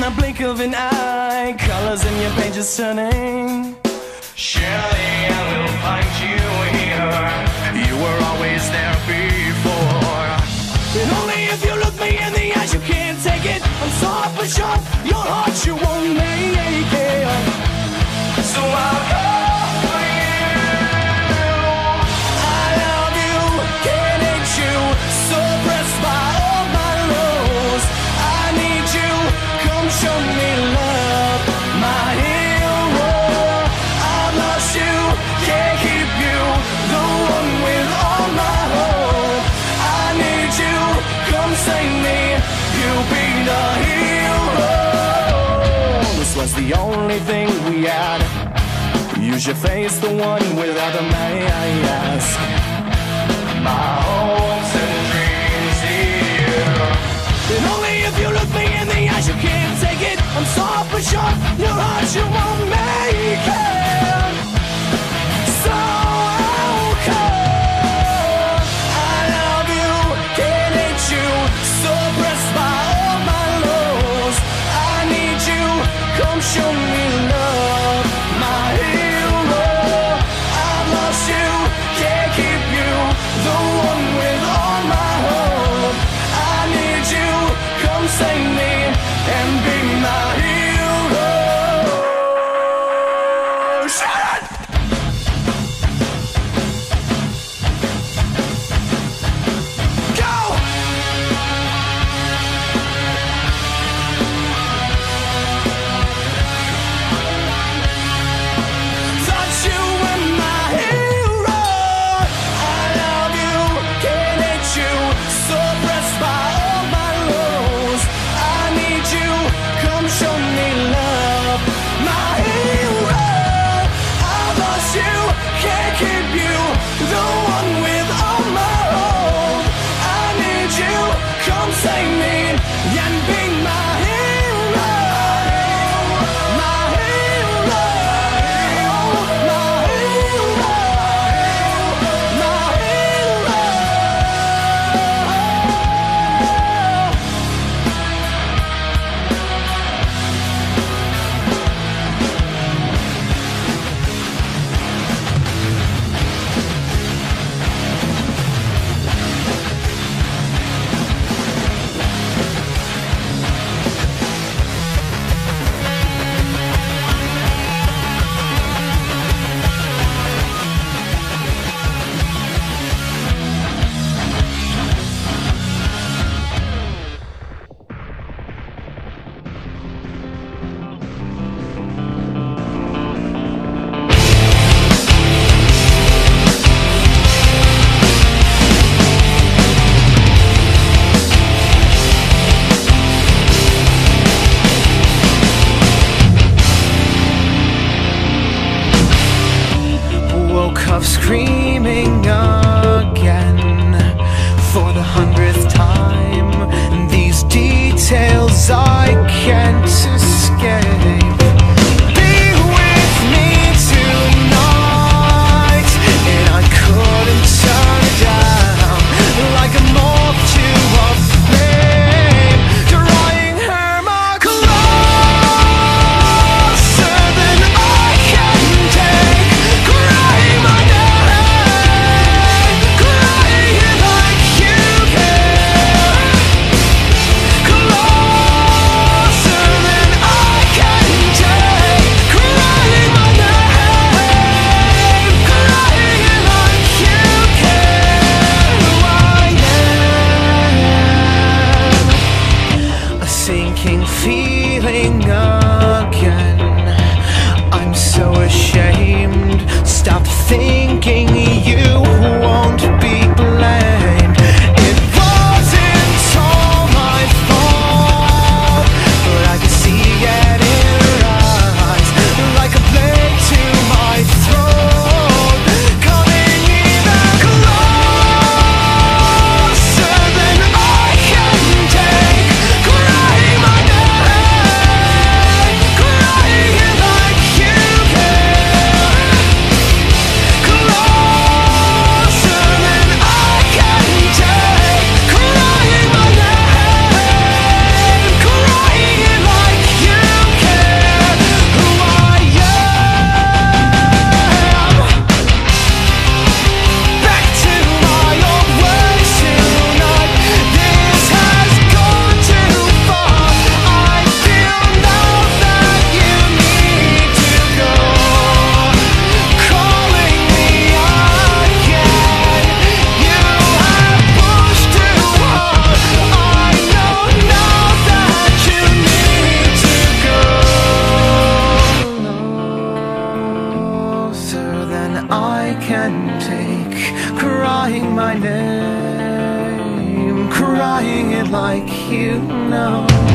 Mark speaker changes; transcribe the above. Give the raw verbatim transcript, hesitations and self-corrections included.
Speaker 1: the blink of an eye, colors in your pages turning. Surely I will find you here. You were always there before. And only if you look me in the eyes, you can't take it. I'm soft but sharp, your heart you won't make it. So I'll go for you. I love you, can't hate you, so pressed by all my lows. I need you, come show me love, my hero. I've lost you, can't keep you, the one with all my hope. I need you, come save me, you be the hero. This was the only thing we had. Use your face, the one without the mask. My hopes and dreams here. And only if you look me in the eyes, you can't take it. I'm soft but sharp, your heart you won't make it. So I'll come. I love you, can't hate you, so pressed by all my lows. I need you, come show me love, my hero. I've lost you, can't keep you, the one with all my hope. I need you, come save me and be my hero. Shout it! Go! Thought you were my hero. I love you, can't hate you, so pressed by all my lows. I need you, come show me love, my hero. I've lost you, can't keep you, the one with all my hope. I need you, come save me and be my hero. My hero. My hero. My hero. Woke up screaming again for the hundredth time. And these details I can't escape. Be with me tonight, and I couldn't turn it down. Like a moth to a flame, drawing her more closer than I can take. Crying my name. take, crying my name, crying it like you know.